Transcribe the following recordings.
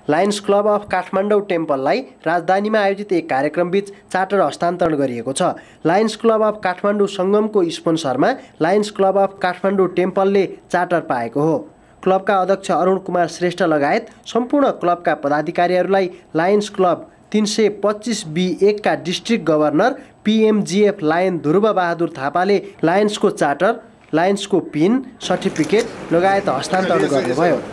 Lions club of Kathmandu टेम्पललाई राजधानीमा आयोजित एक कार्यक्रमबीच चार्टर हस्तान्तरण गरिएको छ। लायन्स क्लब अफ काठमाडौँ सङ्गमको स्पोन्सरमा लायन्स क्लब अफ काठमाडौँ टेम्पलले चार्टर पाएको हो। क्लबका अध्यक्ष अरुण कुमार श्रेष्ठ लगायत सम्पूर्ण क्लबका पदाधिकारीहरूलाई लायन्स क्लब 325B1 का district governor PMGF lion Dhruba Bahadur थापाले लायन्सको चार्टर, लायन्सको पिन, सर्टिफिकेट लगायत हस्तान्तरण गर्नुभयो।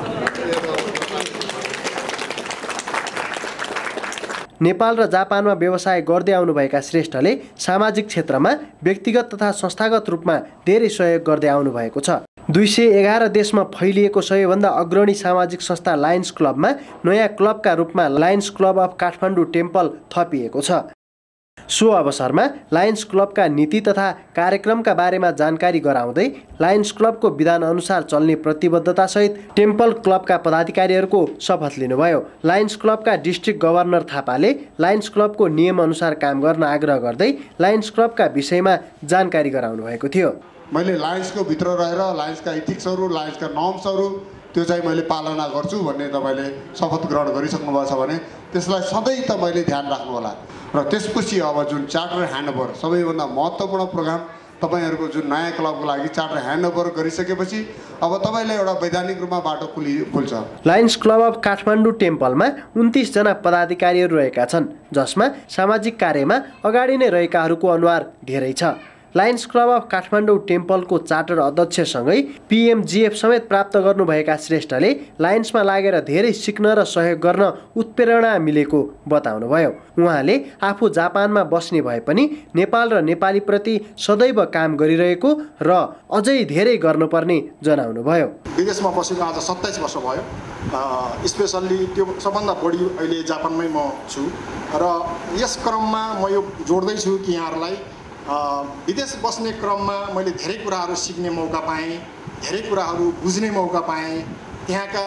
नेपाल र जापानमा व्यवसाय गर्दै आउनुभएका श्रेष्ठले सामाजिक क्षेत्रमा व्यक्तिगत तथा संस्थागत रूपमा धेरै सहयोग गर्दै आउनुभएको छ। 211 देशमा फैलिएको सबैभन्दा अग्रणी सामाजिक संस्था लायन्स क्लबमा नयाँ क्लबका रूपमा lions club of Kathmandu temple थपिएको छ। सो अवसरमा लायन्स क्लबका नीति तथा कार्यक्रमका बारेमा जानकारी गराउँदै लायन्स क्लबको विधान अनुसार चल्ने प्रतिबद्धतासहित टेम्पल क्लबका पदाधिकारीहरूको शपथ लिनुभयो। लायन्स क्लबका डिस्ट्रिक्ट गभर्नर थापाले लायन्स क्लबको नियम अनुसार काम गर्न आग्रह गर्दै लायन्स क्लबका विषयमा जानकारी गराउनु भएको थियो। मैले लायन्सको भित्र रहेर लायन्सका इथिक्सहरू, लायन्सका नर्म्सहरू त्यो चाहिँ मैले पालना गर्छु भन्ने तपाईँले शपथ ग्रहण गरिसक्नु भएको छ भने त्यसलाई सधैँ त मैले ध्यान राख्नु होला। र त्यसपछि अब जुन चार्टर ह्यान्डओभर सबैभन्दा महत्त्वपूर्ण प्रोग्राम तपाईँहरूको जुन नयाँ क्लबको लागि चार्टर ह्यान्डओभर गरिसकेपछि अब तपाईँलाई एउटा वैधानिक रूपमा बाटो खुल्छ। लायन्स क्लब अफ काठमाडौँ टेम्पलमा 29 जना पदाधिकारीहरू रहेका छन्, जसमा सामाजिक कार्यमा अगाडि नै रहेकाहरूको अनुहार धेरै छ। लायन्स क्लब अफ काठमाडौँ टेम्पलको चार्टर अध्यक्षसँगै PMGF समेत प्राप्त गर्नुभएका श्रेष्ठले लायन्समा लागेर धेरै सिक्न र सहयोग गर्न उत्प्रेरणा मिलेको बताउनुभयो। उहाँले आफू जापानमा बस्ने भए पनि नेपाल र नेपालीप्रति सदैव काम गरिरहेको र अझै धेरै गर्नुपर्ने जनाउनुभयो। विदेशमा बसेको आज 27 वर्ष भयो। स्पेसल्ली त्यो सबभन्दा बढी अहिले जापानमै म छु र यस क्रममा म यो जोड्दैछु कि यहाँहरूलाई विदेश बस्ने क्रममा मैले धेरै कुराहरू सिक्ने मौका पाएँ, धेरै कुराहरू बुझ्ने मौका पाएँ। त्यहाँका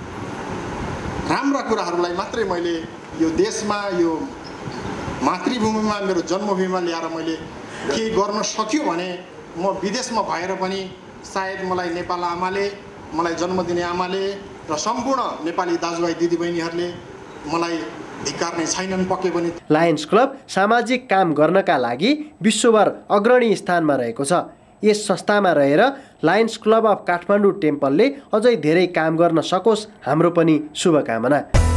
राम्रा कुराहरूलाई मात्रै मैले यो देशमा, यो मातृभूमिमा, मेरो जन्मभूमिमा ल्याएर मैले के गर्न सक्यो भने म विदेशमा भएर पनि सायद मलाई नेपाल आमाले, मलाई जन्म दिने आमाले र सम्पूर्ण नेपाली दाजुभाइ दिदीबहिनीहरूले मलाई धिक्कार्ने छैनन् पक्कै पनि। लायन्स क्लब सामाजिक काम गर्नका लागि विश्वभर अग्रणी स्थानमा रहेको छ। यस संस्थामा रहेर लायन्स क्लब अफ काठमाडौँ टेम्पलले अझै धेरै काम गर्न सकोस्, हाम्रो पनि शुभकामना।